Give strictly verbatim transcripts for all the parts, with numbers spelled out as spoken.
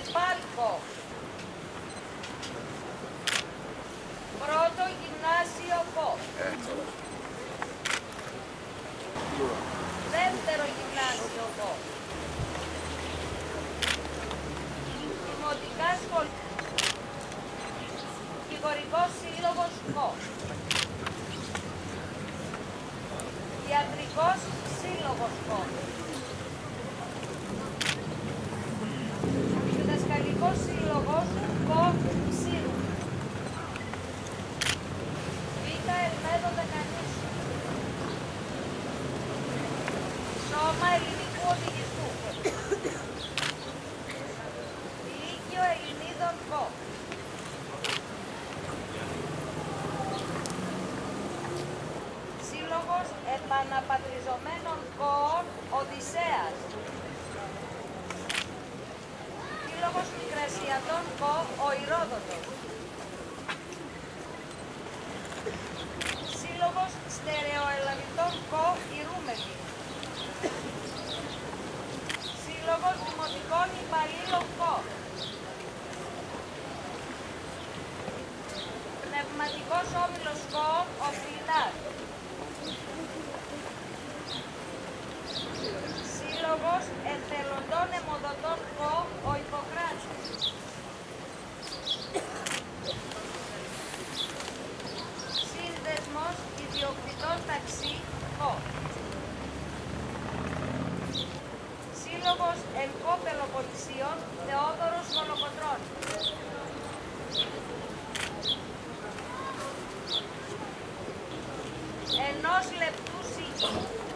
Επάλκο. Πρώτο γυμνάσιο Κο. Δεύτερο γυμνάσιο Κο. Δημοτικά σχολεία. Δικηγορικός σύλλογος Κο. Ιατρικός σύλλογος Κο. Διδασκαλικός σύλλογος Κο Ψήρου. Β' Ελμέδο Δεκανήσου. Σώμα Ελληνικού Οδηγητού. Λύκειο Ελληνίδων Κο. Σύλλογος Επαναπατριζομένων Κοών Οδυσσέας. Σύλλογος Μικρασιατών Κο ο Ηρόδοτος. Σύλλογος Στερεοελαβητών Κο Ηρούμελη. Σύλλογος Δημοτικών Υπαλλήλων Κο. Πνευματικός Όμιλος Κο ο Φιλινάς. Σύλλογος Εθελοντών Αιμοδοτών Κο ο Ιπποκράτης. Σύνδεσμος Ιδιοκτητών Ταξί Κο. Σύλλογος Ελκό Πελοποννησίων Θεόδωρος Κολοκοτρώνης. Ενός λεπτού σίγη.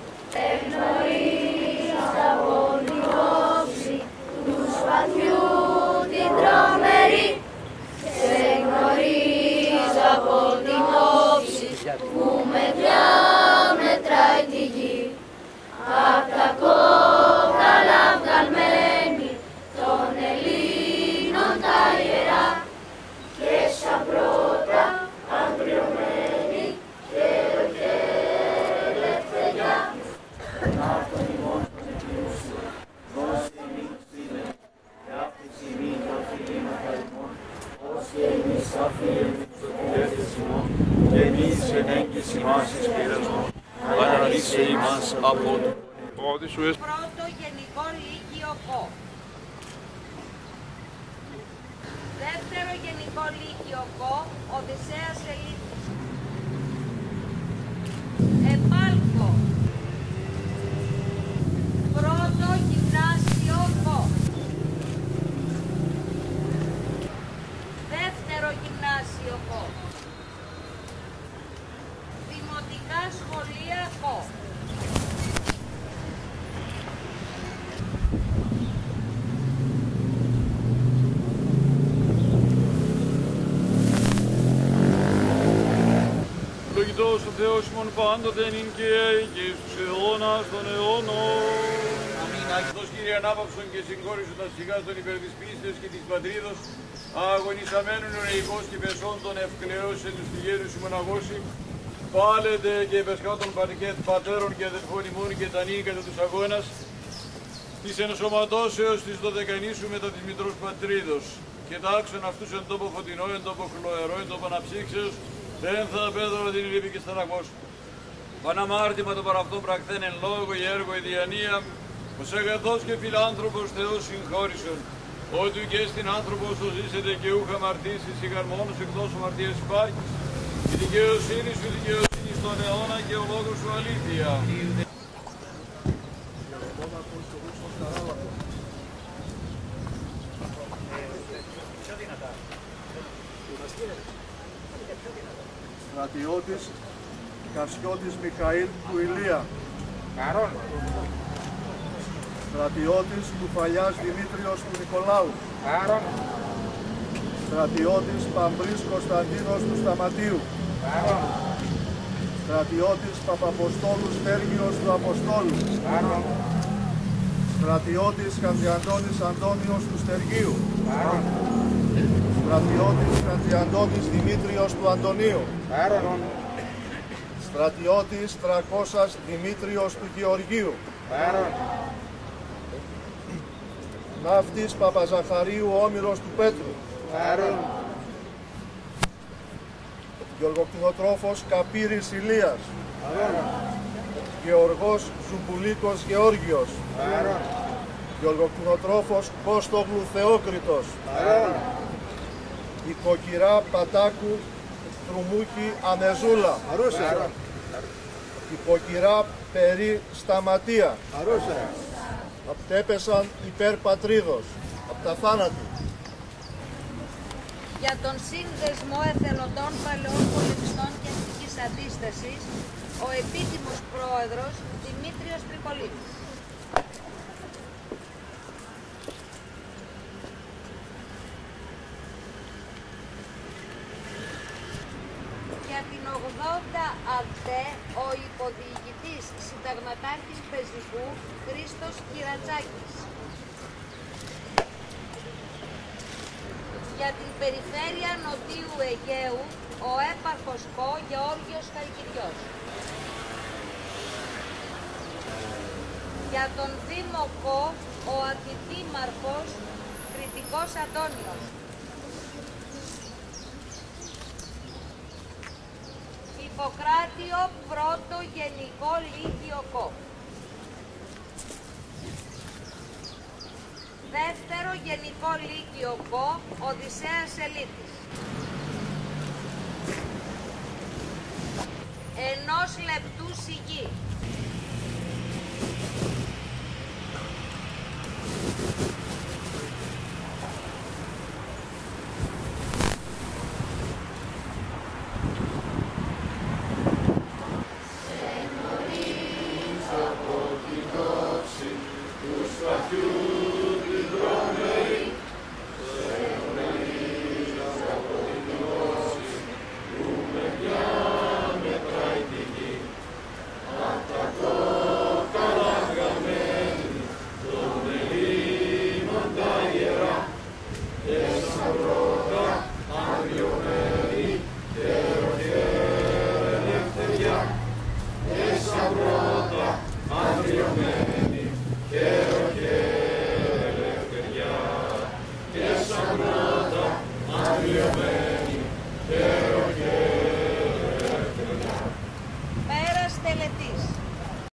Εγνωρίς από την όψη του σπαθιού την τρομερή. Σε γνωρίζω από την όψη που μετριά μετράει τη γη. Απ' τα κόκαλα βγαλμένη των Ελλήνων τα ιερά και σαν πρώτα αντριωμένη και και ελευθεριά. Αυτόν ημών των εκκλησίων, δώστε εμείς σήμερα, και άφηση μην τα φιλήματα ημών, ως και εμείς αφήνουμε τους οδηγέτες ημών, και εμείς εν έγκυση μας εις πειρασμόν, παραδείσαι ημάς από του. Πρώτο Γενικό Λύκειο Κο. Δεύτερο Γενικό Λύκειο Κο Οδυσσέας Ελίτης. Επάλκο. Πρώτο Γυμνάσιο Κο. Δεύτερο Γυμνάσιο Κο. Δημοτικά Σχολεία Κο. Ευλογητός ο Θεός ημών πάντοτε νυν και αεί και εις τους αιώνας των αιώνων. Αμήν. Αγιητός Κύριε ανάπαυσον και συγχώρησον τα σιγάς των υπέρ της πίστεως και της πατρίδος, αγωνισαμένων ωρεϊκός και πεσών των ευκλαιώσεων τους τυγέρους ημών αγώσει, πάλετε και επεσχάτων πατέρων και αδελφών ημών και τα νύν κατά τους αγώνας, της ενσωματώσεως της δωδεκανήσου μετά της μητρός πατρίδος, και τάξον αυτούς εν τόπο φωτεινό, εν τόπο χλωερό, εν τόπο αναψύξεως, δεν θα απέδωρο την λύπη και στεναγμός. Παναμάρτημα των παραυτών πρακτέν εν λόγω, η έργο, η διανία, ως αγαθός και φιλάνθρωπος Θεός συγχώρησον, ότι και στην άνθρωπος το ζήσετε και ούχα αμαρτήσεις, ηγαρ μόνος εκτός αμαρτίας υπάρχεις, η δικαιοσύνη σου δικαιοσύνη στον αιώνα και ο λόγος σου αλήθεια. Στρατιώτης Κασιώτης Μιχαήλ του Ηλία. Καρόν. Στρατιώτης Κουφαλιάς Δημήτριος του Νικολάου. Καρόν. Στρατιώτης Παμπρής Κωνσταντίνος του Σταματίου. Καρόν. Στρατιώτης Παπαποστόλου Στέργιος του Αποστόλου. Καρόν. Στρατιώτης Χατζιαντώνης Αντώνιος του Στεργίου. Καρόν. Στρατιώτης Χατζιαντώνης Δημήτριος του Αντωνίου. Καρόν. Στρατιώτης Τρακώσας Δημήτριος του Γεωργίου. Καρόν. Ναύτης Παπαζαχαρίου Όμηρος του Πέτρου. Παρόν. Γεωργοκτηνοτρόφος Καπύρης Ηλίας. Παρόν. Γεωργός Ζουμπουλίκος Γεώργιος. Παρόν. Γεωργοκτηνοτρόφος Κώστογλου Θεόκριτος. Παρόν. Οικοκυρά Πατάκου Τρουμούκη Ανεζούλα. Παρούσα. Οικοκυρά Περί Σταματία. Παρούσα. Απτέπεσαν υπέρ πατρίδος, απ' τα θάνατη. Για τον σύνδεσμο εθελοντών παλαιών πολεμιστών και αστικής αντίστασης, ο επίτιμος πρόεδρος Δημήτριος Τρικολίτης. Για την ογδόντα ΑΔΕ, ο υποδιοικητής συνταγματάρχης Πεζικού Χρήστος Κυρατσάκης. Για την περιφέρεια Νοτίου Αιγαίου, ο έπαρχος Κο Γεώργιος Χαλκυριός. Για τον Δήμο Κο, ο αντιδήμαρχος Κρητικός Αντώνιος. Ιπποκράτιο Πρώτο Γενικό Λύκειο Κο. Δεύτερο Γενικό Λύκειο Κο, Οδυσσέας Ελίτης. Ενός λεπτού σιγή. Amen.